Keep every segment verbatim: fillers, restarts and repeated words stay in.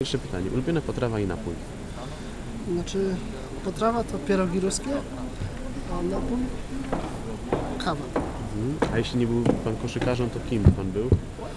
Jeszcze pytanie, ulubiona potrawa i napój? Znaczy, potrawa to pierogi ruskie, a napój kawa. Mhm. A jeśli nie był Pan koszykarzem, to kim Pan był?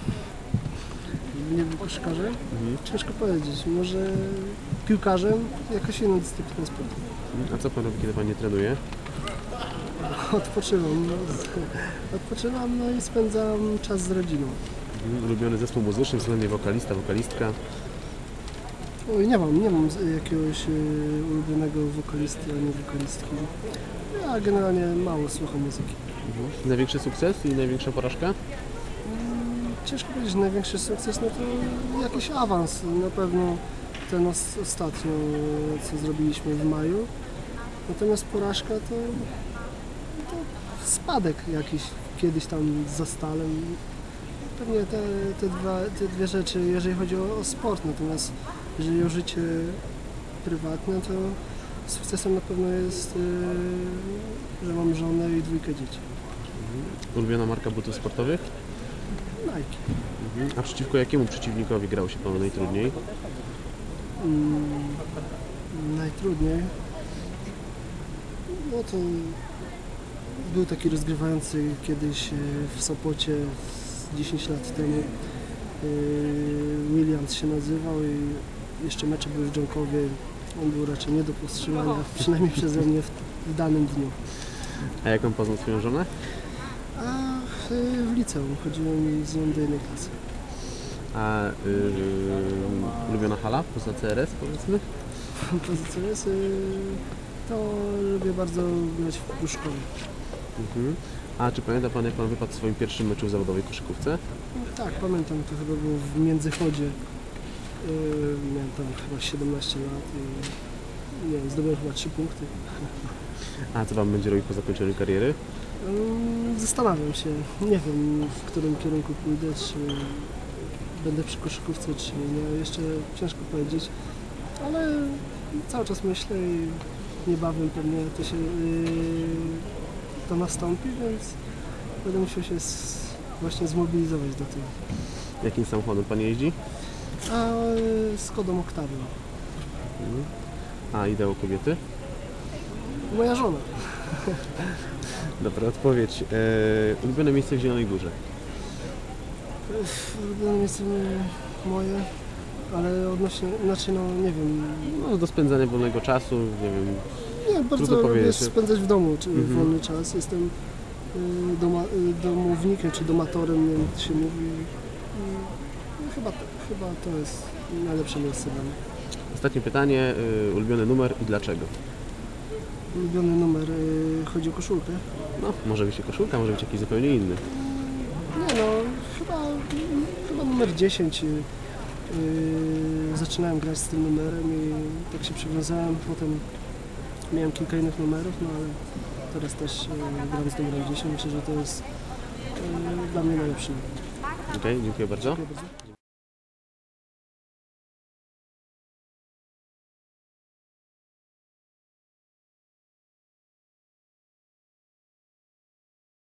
Nie był koszykarzem? Mhm. Ciężko powiedzieć. Może piłkarzem, jakaś inna dyscyplina sportu. A co Pan robi, kiedy Pan nie trenuje? Odpoczywam. No, odpoczywam no i spędzam czas z rodziną. Mhm. Ulubiony zespół muzyczny, względnie wokalista, wokalistka? Oj, nie mam, nie mam jakiegoś y, ulubionego wokalisty ani wokalistki. Ja generalnie mało słucham muzyki. Mhm. Największy sukces i największa porażka? Mm, Ciężko powiedzieć, że największy sukces, no to jakiś awans. Na pewno ten os ostatnio, co zrobiliśmy w maju. Natomiast porażka to, to spadek jakiś kiedyś tam za Stalem. Pewnie te, te, dwa, te dwie rzeczy, jeżeli chodzi o, o sport, natomiast jeżeli o życie prywatne, to sukcesem na pewno jest, yy, że mam żonę i dwójkę dzieci. Mhm. Ulubiona marka butów sportowych? Nike. Mhm. A przeciwko jakiemu przeciwnikowi grał się Panu najtrudniej? Mm, najtrudniej? No to był taki rozgrywający kiedyś w Sopocie dziesięć lat temu. Williams się nazywał i jeszcze mecze były w Dżonkowie. On był raczej nie do powstrzymania, przynajmniej przeze mnie w, w danym dniu. A jak Pan poznał swoją żonę? A w, w liceum chodziłem z nią do jednej klasy. A yy, ulubiona hala poza C R S, powiedzmy? Poza C S y, to lubię bardzo grać w Pruszkowie. Mhm. A czy pamięta Pan, jak Pan wypadł w swoim pierwszym meczu w zawodowej koszykówce? Tak, pamiętam, to chyba było w Międzychodzie. Yy, miałem tam chyba siedemnaście lat i nie wiem, zdobyłem chyba trzy punkty. A co Pan będzie robił po zakończeniu kariery? Yy, zastanawiam się, nie wiem, w którym kierunku pójdę, czy będę przy koszykówce, czy nie. Jeszcze ciężko powiedzieć, ale cały czas myślę i niebawem pewnie to się yy, to nastąpi, więc będę musiał się z, właśnie zmobilizować do tego. Jakim samochodem Pan jeździ? A Skodą Octavią. Mhm. A ideał kobiety? Moja żona. Dobra, odpowiedź. Eee, ulubione miejsce w Zielonej Górze? Ulubione miejsce moje, ale odnośnie, znaczy no nie wiem. No, do spędzania wolnego czasu, nie wiem. Nie, bardzo Trudno lubię powiedzieć. spędzać w domu czy Mhm. wolny czas. Jestem y, doma, y, domownikiem czy domatorem, nie wiem jak to się mówi. Y, no, chyba, chyba to jest najlepsze miejsce dla mnie. Ostatnie pytanie. Yy, ulubiony numer i dlaczego? Ulubiony numer, y, chodzi o koszulkę. No, może być koszulka, może być jakiś zupełnie inny. Nie no, chyba, chyba numer dziesięć. Yy, zaczynałem grać z tym numerem i tak się przywiązałem. Potem miałem kilka innych numerów, no ale teraz też yy, gram z numerem dziesięć. Myślę, że to jest yy, dla mnie najlepszy numer. Okej, okay, dziękuję bardzo. Dziękuję bardzo.